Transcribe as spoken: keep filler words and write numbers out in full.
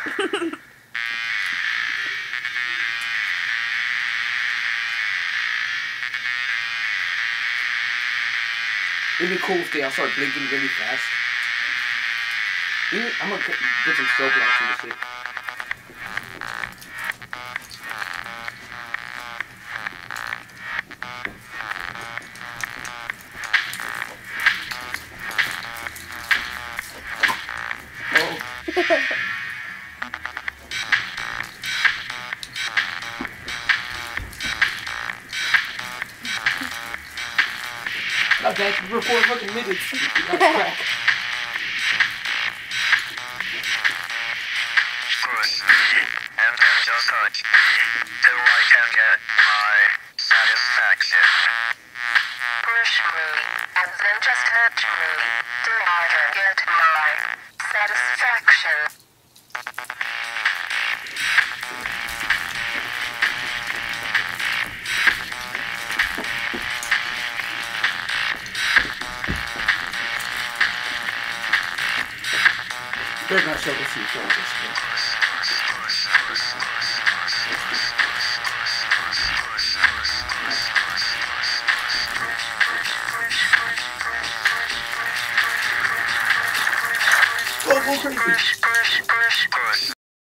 It'd be cool if they all start blinking really fast. I'm gonna get some strobe lights in the city. Okay, we're four fucking minutes. That's crack. Push and then just touch till I can get my satisfaction. Push me and then just touch me till I can get my satisfaction. They're not sure what you call this. Go, go crazy. Push, push, push.